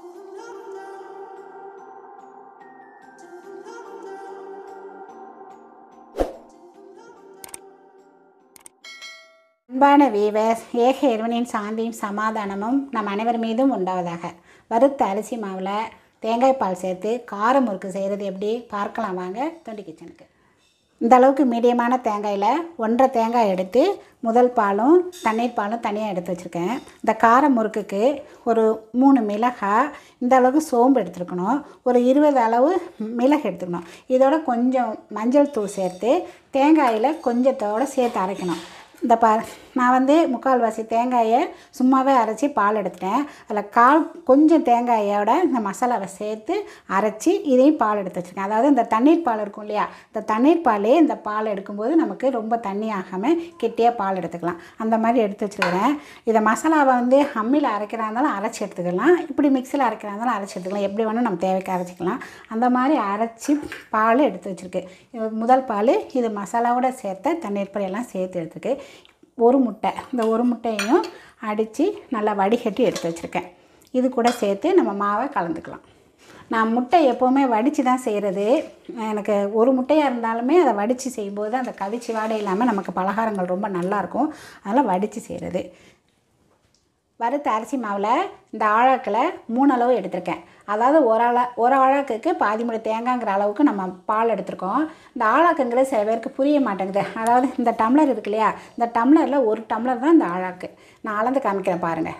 அன்பான வீவர்ஸ், ஏக இறைவனின் சாந்தியும் சமாதானமும் நம் அனைவர் மீதும் உண்டாவதாக. வறுத்த அரிசி மாவில் தேங்காய் பால் சேர்த்து கார முறுக்கு செய்கிறது எப்படி பார்க்கலாம் வாங்க. தொண்டி கிச்சனுக்கு இந்த அளவுக்கு மீடியமான தேங்காயில் 1.5 தேங்காய் எடுத்து முதல் பாலும் தண்ணீர் பாலும் தனியாக எடுத்து வச்சுருக்கேன். இந்த கார முறுக்குக்கு ஒரு 3 மிளகாய், இந்த அளவுக்கு சோம்பு எடுத்துருக்கணும், ஒரு 20 அளவு மிளகு எடுத்துக்கணும். இதோட கொஞ்சம் மஞ்சள் தூள் சேர்த்து தேங்காயில் கொஞ்சத்தோடு சேர்த்து அரைக்கணும். இந்த நான் வந்து 3/4 தேங்காயை சும்மாவே அரைச்சி பால் எடுத்துட்டேன். அதில் கொஞ்சம் தேங்காயோட இந்த மசாலாவை சேர்த்து அரைச்சி இதையும் பால் எடுத்து வச்சுருக்கேன். அதாவது இந்த தண்ணீர் பால் இருக்கும் இல்லையா, இந்த தண்ணீர் பாலே இந்த பால் எடுக்கும்போது நமக்கு ரொம்ப தண்ணி ஆகாமல் கெட்டியாக பால் எடுத்துக்கலாம். அந்த மாதிரி எடுத்து வச்சுருக்கிறேன். இதை மசாலாவை வந்து அம்மியில் அரைக்கிறா இருந்தாலும் அரைச்சி எடுத்துக்கலாம், இப்படி மிக்சியில் அரைக்கிறா இருந்தாலும் அரைச்சி எடுத்துக்கலாம். எப்படி வேணும் நம்ம தேவைக்கு அரைச்சிக்கலாம். அந்த மாதிரி அரைச்சி பால் எடுத்து வச்சுருக்கு. முதல் பால் இது மசாலாவோடு சேர்த்த தண்ணீர் பால் எல்லாம் சேர்த்து எடுத்துருக்கு. ஒரு முட்டை, இந்த ஒரு முட்டையையும் அடித்து நல்லா வடிகட்டி எடுத்து வச்சுருக்கேன். இது கூட சேர்த்து நம்ம மாவை கலந்துக்கலாம். நான் முட்டை எப்போவுமே வடித்து தான் செய்கிறது. எனக்கு ஒரு முட்டையாக இருந்தாலுமே அதை வடித்து செய்யும்போது அந்த கவிச்சி வாடை இல்லாமல் நமக்கு பலகாரங்கள் ரொம்ப நல்லாயிருக்கும். அதனால் வடித்து செய்கிறது. வறுத்த அரிசி மாவில் இந்த ஆழாக்கில் 3 அளவு எடுத்திருக்கேன். அதாவது ஒரு ஆழாக்குக்கு பாதி முடி தேங்காய்ங்கிற அளவுக்கு நம்ம பால் எடுத்திருக்கோம். இந்த ஆழாக்குங்கிறது சில பேருக்கு புரிய மாட்டேங்குது. அதாவது இந்த டம்ளர் இருக்கு இல்லையா, இந்த டம்ளரில் 1 டம்ளர் தான் இந்த ஆழாக்கு. நான் அளந்து காமிக்கிறேன் பாருங்கள்.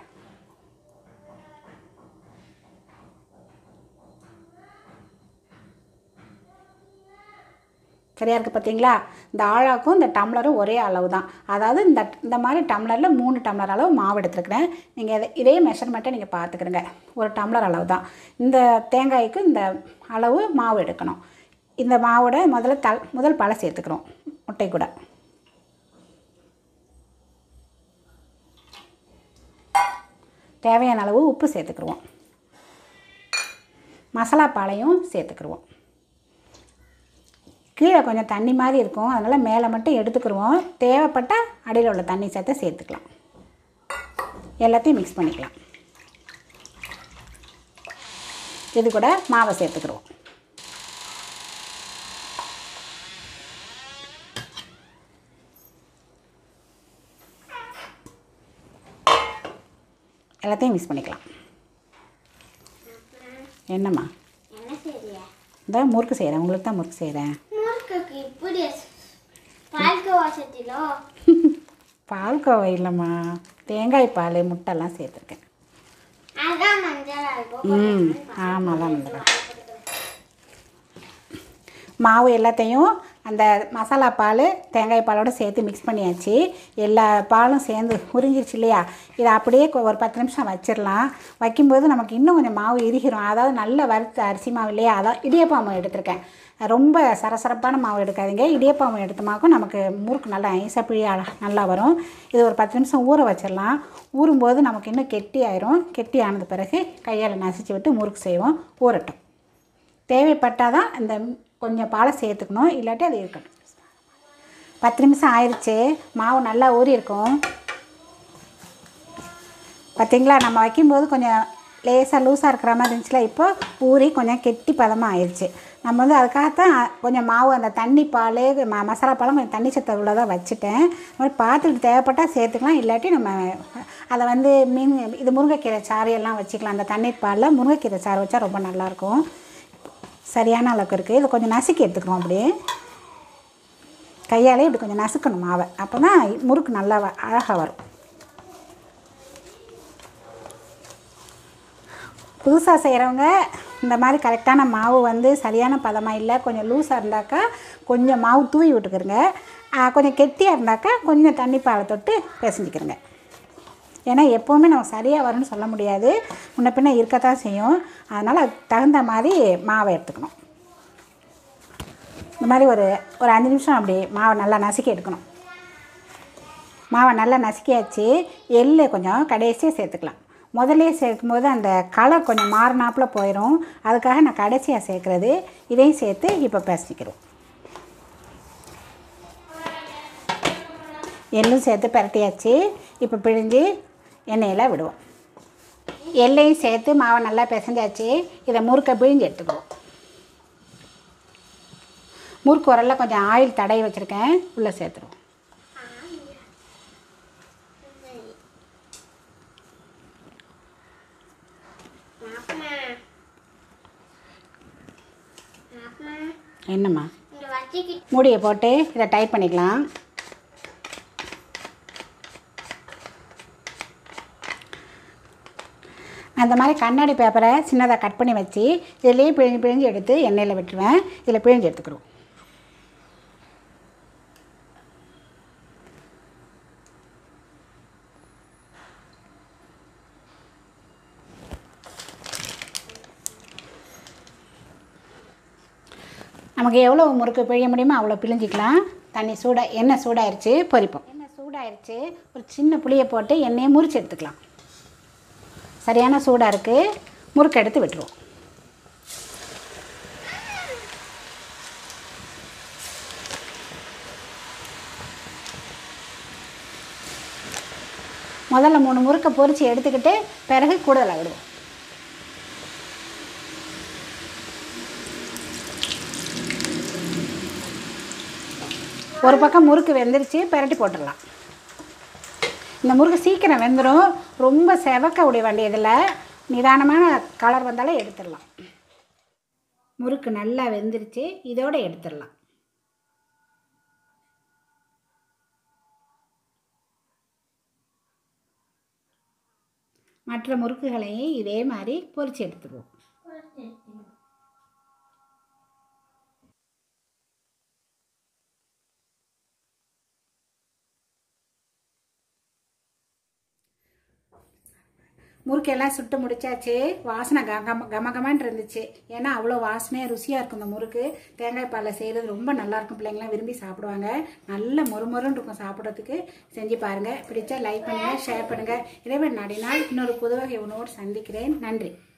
சரியாக இருக்குது பார்த்தீங்களா? இந்த ஆழாக்கும் இந்த டம்ளரும் ஒரே அளவு தான். அதாவது இந்த மாதிரி டம்ளரில் 3 டம்ளர் அளவு மாவு எடுத்துருக்குறேன். நீங்கள் இதே மெஷர்மெண்ட்டை நீங்கள் பார்த்துக்கிறங்க. 1 டம்ளர் அளவு தான். இந்த தேங்காய்க்கு இந்த அளவு மாவு எடுக்கணும். இந்த மாவோட முதல் பாலை சேர்த்துக்கிறோம் முட்டை கூட. தேவையான அளவு உப்பு சேர்த்துக்கிடுவோம். மசாலா பாலையும் சேர்த்துக்கிடுவோம். கீழே கொஞ்சம் தண்ணி மாதிரி இருக்கும், அதனால் மேலே மட்டும் எடுத்துக்கிடுவோம். தேவைப்பட்டால் அடியில் உள்ள தண்ணி சேர்த்துக்கலாம். எல்லாத்தையும் மிக்ஸ் பண்ணிக்கலாம். இது கூட மாவை சேர்த்துக்கிடுவோம். எல்லாத்தையும் மிக்ஸ் பண்ணிக்கலாம். என்னம்மா? இந்த முறுக்கு செய்கிறேன், உங்களுக்கு தான் முறுக்கு செய்கிறேன். பால்கோவா இல்லைம்மா, தேங்காய் பால் முட்டைலாம் சேர்த்துருக்கேன். ஆமாம், தான் மஞ்சள். மாவு எல்லாத்தையும் அந்த மசாலா பால் தேங்காய் பாலோடு சேர்த்து மிக்ஸ் பண்ணியாச்சு. எல்லா பாலும் சேர்ந்து உறிஞ்சிருச்சு இல்லையா, இதை அப்படியே ஒரு 10 நிமிஷம் வச்சிடலாம். வைக்கும்போது நமக்கு இன்னும் கொஞ்சம் மாவு இறுகிரும். அதாவது நல்ல வறுத்த அரிசி மாவு இல்லையா, அதான் இடியப்பா மாவு எடுத்திருக்கேன். ரொம்ப சரசரப்பான மாவு எடுக்காதீங்க. இடியப்பா மாவு எடுத்த மாவுக்கும் நமக்கு முறுக்கு நல்லா ஐஸாக பிழிய நல்லா வரும். இது ஒரு 10 நிமிஷம் ஊற வச்சிடலாம். ஊறும்போது நமக்கு இன்னும் கெட்டி ஆயிரும். கெட்டி ஆனது பிறகு கையால் நசிச்சு விட்டு முறுக்கு செய்வோம். ஊறட்டும். தேவைப்பட்டால் தான் இந்த கொஞ்சம் பாலை சேர்த்துக்கணும், இல்லாட்டி அது இருக்கட்டும். 10 நிமிஷம் ஆயிடுச்சு. மாவு நல்லா ஊறி இருக்கும். பார்த்திங்களா, நம்ம வைக்கும்போது கொஞ்சம் லேசாக லூஸாக இருக்கிற மாதிரி இருந்துச்சுல, இப்போ ஊறி கொஞ்சம் கெட்டி பதமாக ஆயிடுச்சு. நம்ம வந்து அதுக்காகத்தான் கொஞ்சம் மாவு அந்த தண்ணி பால் மசாலா பாலும் கொஞ்சம் தண்ணி சத்து உள்ளதாக வச்சுட்டேன். அது மாதிரி பார்த்துட்டு தேவைப்பட்டால் சேர்த்துக்கலாம், இல்லாட்டி நம்ம அதை வந்து இது முருங்கைக்கீரை சாறு எல்லாம் வச்சுக்கலாம். அந்த தண்ணீர் பாலில் முருங்கைக்கீரை சாறு வச்சா ரொம்ப நல்லாயிருக்கும். சரியான அளவுக்கு இருக்குது. இதை கொஞ்சம் நசுக்கி எடுத்துக்கிறோம். அப்படியே கையாலே இப்படி கொஞ்சம் நசுக்கணும் மாவை, அப்போ தான் முறுக்கு நல்லா அழகாக வரும். புதுசாக செய்கிறவங்க இந்த மாதிரி கரெக்டான மாவு வந்து சரியான பதமாக இல்லை, கொஞ்சம் லூஸாக இருந்தாக்கா கொஞ்சம் மாவு தூவி விட்டுக்கிறங்க. கொஞ்சம் கெட்டியாக இருந்தாக்கா கொஞ்சம் தண்ணி பாலை தொட்டு பிசைஞ்சிக்கிறங்க. ஏன்னா எப்போவுமே நம்ம சரியாக வரும்னு சொல்ல முடியாது, முன்ன பின்ன இருக்கத்தான் செய்யும். அதனால் அதுக்கு தகுந்த மாதிரி மாவை எடுத்துக்கணும். இந்த மாதிரி ஒரு 5 நிமிஷம் அப்படி மாவை நல்லா நசுக்கி எடுக்கணும். மாவை நல்லா நசுக்கியாச்சு. எள்ளு கொஞ்சம் கடைசியாக சேர்த்துக்கலாம். முதலே சேர்க்கும்போது அந்த கலர் கொஞ்சம் மாறினாப்பில் போயிடும். அதுக்காக நான் கடைசியாக சேர்க்குறது. இதையும் சேர்த்து இப்போ பிசைக்கிறோம். எள்ளும் சேர்த்து பரட்டியாச்சு. இப்போ பிழிஞ்சு எண்ணெயில் விடுவோம். எல்லையும் சேர்த்து மாவை நல்லா பிசைஞ்சாச்சு. இதை முறுக்கை பிழிஞ்சு எடுத்துக்குவோம். முறுக்கு உரல்ல கொஞ்சம் ஆயில் தடவி வச்சுருக்கேன், உள்ளே சேர்த்துருவோம். என்னம்மா? மூடியை போட்டு இதை டைட் பண்ணிக்கலாம். அந்த மாதிரி கண்ணாடி பேப்பரை சின்னதாக கட் பண்ணி வச்சு இதுலேயே பிழிஞ்சு எடுத்து எண்ணெயில் விட்டுருவேன். இதில் பிழிஞ்சு எடுத்துக்கிறோம். நமக்கு எவ்வளோ முறுக்கு பிழிய முடியுமோ அவ்வளோ பிழிஞ்சிக்கலாம். தண்ணி எண்ணெய் சூடாயிருச்சு, பொரிப்போம். எண்ணெய் சூடாயிருச்சு, ஒரு சின்ன புளியை போட்டு எண்ணெயை முறிச்சு எடுத்துக்கலாம். சரியான சூடாக இருக்குது, முறுக்கு எடுத்து விட்டுருவோம். முதல்ல 3 முறுக்கை பொரித்து எடுத்துக்கிட்டு பிறகு கூடுதலாக விடுவோம். ஒரு பக்கம் முறுக்கு வெந்துருச்சு, பெரட்டி போட்டுடலாம். இந்த முறுக்கு சீக்கிரம் வெந்துடும், ரொம்ப செவக்க விட வேண்டியதில்லை. நிதானமான கலர் வந்தாலே எடுத்துடலாம். முறுக்கு நல்லா வெந்துருச்சு, இதோடு எடுத்துடலாம். மற்ற முறுக்குகளையும் இதே மாதிரி பொரித்து எடுத்துக்குவோம். முறுக்கெல்லாம் சுட்டு முடிச்சாச்சு. வாசனை கமகமான்னு இருந்துச்சு. ஏன்னா அவ்வளோ வாசனையாக ருசியாக இருக்கும். இந்த முறுக்கு தேங்காய் பாலில் செய்கிறது ரொம்ப நல்லாயிருக்கும். பிள்ளைங்களாம் விரும்பி சாப்பிடுவாங்க. நல்ல மொறுமொறுன்னு இருக்கும் சாப்பிட்றதுக்கு. செஞ்சு பாருங்கள். பிடிச்சா லைக் பண்ணுங்கள், ஷேர் பண்ணுங்கள். இறைவன் நாடினால் இன்னொரு புது வகை உணவோடு சந்திக்கிறேன். நன்றி.